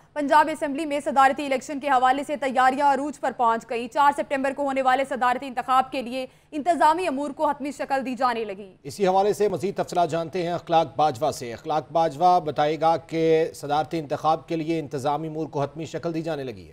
Punjab assembly में सदारती election के हवाले से तैयारियां अरूज पर पहुंच गई। 4 सितंबर को होने वाले सदारती इंतखाब के लिए इंतजामी अमूर को हतमी शक्ल दी जाने लगी। इसी हवाले से मजीद तफसीलात जानते हैं अखलाक बाजवा से। अखलाक बाजवा बताएगा कि सदारती इंतखाब के लिए इंतजामी अमूर को हतमी शक्ल दी जाने लगी है।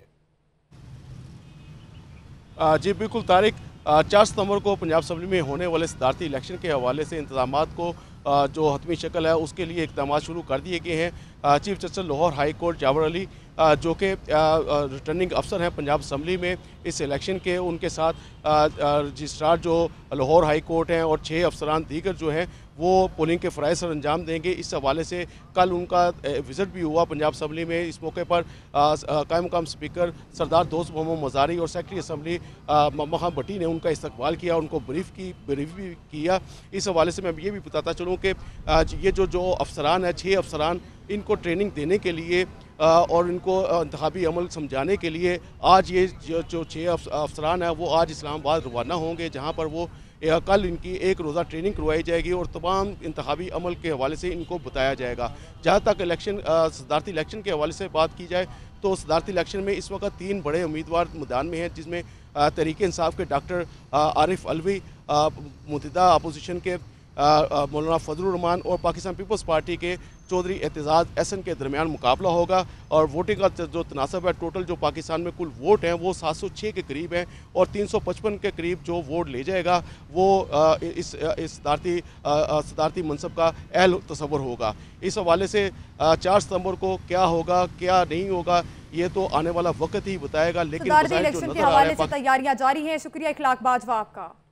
जी बिल्कुल तारिक, 4 सितंबर को पंजाब असेंबली में होने वाले सदारती इलेक्शन के हवाले से इंतजामात को जो हतमी शक्ल है उसके लिए इक़दाम शुरू कर दिए गए हैं। Chief justice Lahore high court Jawar Ali जो कि रिटर्निंग अफसर हैं पंजाब असेंबली में इस इलेक्शन के, उनके साथ रजिस्ट्रार जो लाहौर हाई कोर्ट हैं और 6 अफसरान दीगर जो हैं वो पोलिंग के फ़राइज़ सर अंजाम देंगे। इस हवाले से कल उनका विज़िट भी हुआ पंजाब असेंबली में। इस मौके पर कायम मकाम स्पीकर सरदार दोस्त मोहम्मद मज़ारी और सेक्रेटरी असेंबली मोहम्मद खान भट्टी ने उनका इस्तकबाल किया, उनको ब्रीफ भी किया। इस हवाले से मैं ये भी बताता चलूँ कि ये जो अफसरान है, 6 अफसरान, इनको ट्रेनिंग देने के लिए और इनको इंतखाबी अमल समझाने के लिए आज ये जो 6 अफसरान हैं वो आज इस्लामाबाद रवाना होंगे, जहाँ पर वो कल इनकी एक रोज़ा ट्रेनिंग करवाई जाएगी और तमाम इंतखाबी अमल के हवाले से इनको बताया जाएगा। जहाँ तक सदारती इलेक्शन के हवाले से बात की जाए तो सदारती इलेक्शन में इस वक्त 3 बड़े उम्मीदवार मैदान में हैं, जिसमें तहरीक इंसाफ के डॉक्टर आरिफ अलवी, मुतहिदा अपोजिशन के मौलाना फजलुर रहमान और पाकिस्तान पीपल्स पार्टी के चौधरी एतजाज़ एहसन के दरमियान मुकाबला होगा। और वोटिंग का जो तनासब है, टोटल जो पाकिस्तान में कुल वोट हैं वो 706 के करीब हैं और 355 के करीब जो वोट ले जाएगा वो इस सदारती मनसब का अहल तस्वर होगा। इस हवाले से 4 सितंबर को क्या होगा क्या नहीं होगा ये तो आने वाला वक्त ही बताएगा। लेकिन इलेक्शन के हवाले से तैयारियां जारी हैं। शुक्रिया अखलाक बाजवा आपका।